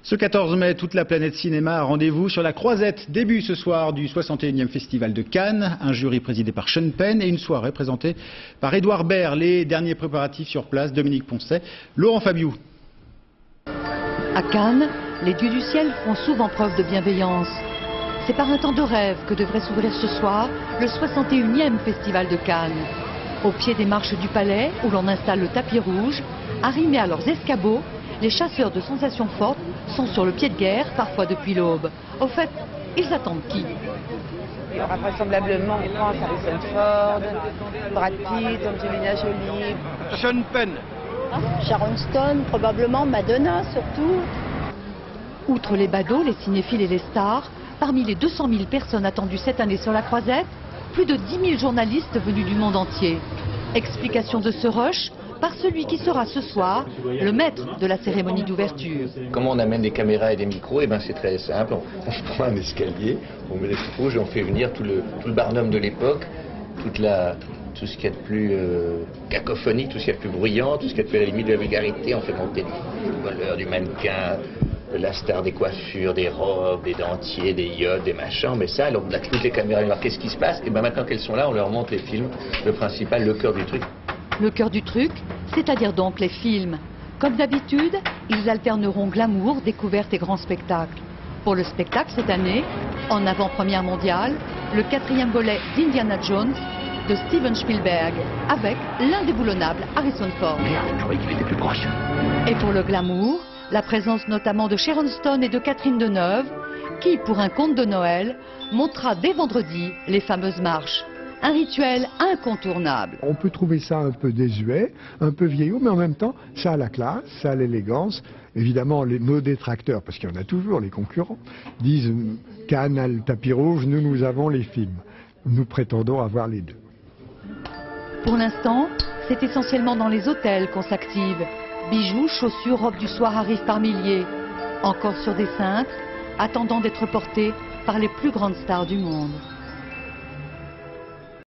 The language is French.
Ce 14 mai, toute la planète cinéma a rendez-vous sur la Croisette. Début ce soir du 61e Festival de Cannes, un jury présidé par Sean Penn et une soirée présentée par Édouard Baird. Les derniers préparatifs sur place, Dominique Poncet, Laurent Fabiou. À Cannes, les dieux du ciel font souvent preuve de bienveillance. C'est par un temps de rêve que devrait s'ouvrir ce soir le 61e Festival de Cannes. Au pied des marches du palais, où l'on installe le tapis rouge, arrimés à leurs escabeaux, les chasseurs de sensations fortes sont sur le pied de guerre, parfois depuis l'aube. Au fait, ils attendent qui? Il y aura vraisemblablement, je pense, Harrison Ford, Brad Pitt, Angelina Jolie. Sean Penn. Sharon Stone, probablement Madonna surtout. Outre les badauds, les cinéphiles et les stars, parmi les 200 000 personnes attendues cette année sur la Croisette, plus de 10 000 journalistes venus du monde entier. Explication de ce rush par celui qui sera ce soir le maître de la cérémonie d'ouverture. Comment on amène des caméras et des micros? Eh ben c'est très simple, on prend un escalier, on met les feux rouges et on fait venir tout le barnum de l'époque, tout ce qu'il y a de plus cacophonique, tout ce qu'il y a de plus bruyant, tout ce qu'il y a de plus à la limite de la vulgarité. On fait monter du voleur, du mannequin, de la star, des coiffures, des robes, des dentiers, des iodes, des machins. Mais ça, alors, là, toutes les caméras, alors qu'est-ce qui se passe? Et ben maintenant qu'elles sont là, on leur montre les films, le principal, le cœur du truc. Le cœur du truc, c'est-à-dire donc les films. Comme d'habitude, ils alterneront glamour, découverte et grands spectacles. Pour le spectacle cette année, en avant-première mondiale, le 4e volet d'Indiana Jones de Steven Spielberg, avec l'indéboulonnable Harrison Ford. Merde, je croyais qu'il était plus proche. Et pour le glamour, la présence notamment de Sharon Stone et de Catherine Deneuve, qui, pour un conte de Noël, montrera dès vendredi les fameuses marches. Un rituel incontournable. On peut trouver ça un peu désuet, un peu vieillot, mais en même temps, ça a la classe, ça a l'élégance. Évidemment, nos détracteurs, parce qu'il y en a toujours, les concurrents, disent Cannes a le tapis rouge, nous avons les films. Nous prétendons avoir les deux. Pour l'instant, c'est essentiellement dans les hôtels qu'on s'active. Bijoux, chaussures, robes du soir arrivent par milliers. Encore sur des cintres, attendant d'être portés par les plus grandes stars du monde.